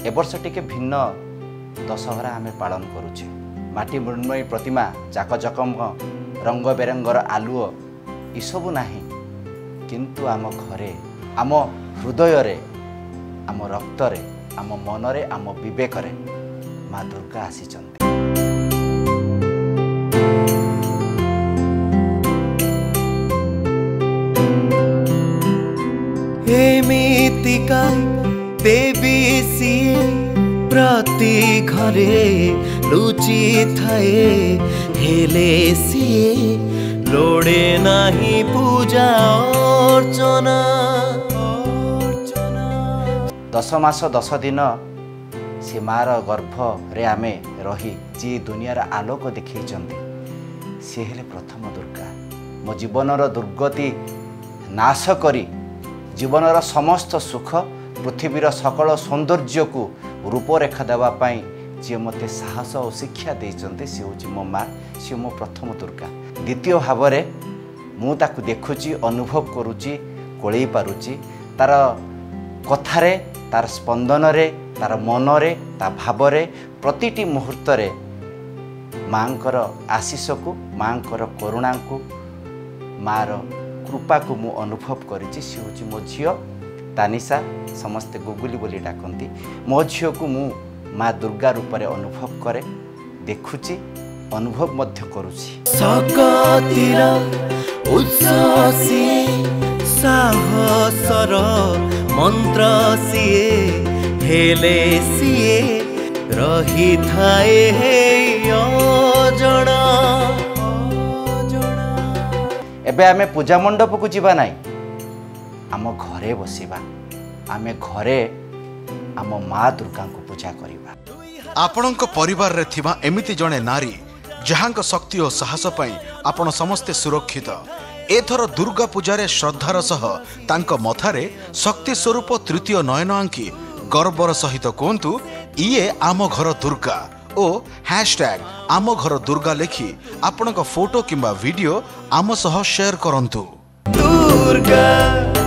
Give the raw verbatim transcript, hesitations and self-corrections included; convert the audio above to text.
ए वर्ष टिके भिन्न दशहरा आमे पालन करुचे। माटी मृण्मयी प्रतिमा चाकचकम रंग बेरंगर आलुओ इसबू नाही, किंतु आम घरे आम हृदय रे आम रक्त रे आम मन रे आम विवेक रे माँ दुर्गा आसीचंती। एमितिका देवी सिए प्रति घरे लुचि थाए, हेले सिए लोड़े नाही पूजा अर्चना। दस मास दस दिन से मार गर्भ रे आमे रही जी दुनियार आलोक देखैचंती, से हेले प्रथम दुर्गा। मो जीवनर दुर्गति नाश करी जीवनर समस्त सुख पृथ्वीर सकल सौंदर्य को रूपरेखा देवाई जी मते साहस और शिक्षा देते सी हूँ मो माँ, सी मो प्रथम दुर्गा। द्वितीय भाव में मुझे देखुची अनुभव करुची कोलई पारुची तार कथारे तार स्पंदन रे तार मन रे ता भाव रे प्रतिटी मुहूर्त रे माँकर आशीष को माँकर करुणा को मार कृपा को मु अनुभव करिछि। सी हूँ मो झील तानिशा, समस्ते गुगुली बोली डाकती। मो झील को मु माँ दुर्गा रूप में अनुभव करे, देखुची अनुभव मध्य करुछि। सकतिर उच्चसी साहसर मंत्र सिए, हेले सिए रही थाए हे अजणा। एबे आमे पूजा मंडप को जीवा नाई, आम घरे बसिबा, आमे घरे आम माँ दुर्गा को पूजा करिबा। आपणक परिवार रे थिबा एमिति जणे नारी जहांक शक्ति और साहस पई आपण समस्ते सुरक्षित। एथर दुर्गा पूजारे श्रद्धार सह तांक मथारे शक्ति स्वरूप तृतीय नयन आंकी गर्वर सहित कहतु इए आम घर दुर्गा ओ हैशटैग आम घर दुर्गा लिखि आपणक फोटो किंबा वीडियो आम सह शेयर करंतु। दुर्गा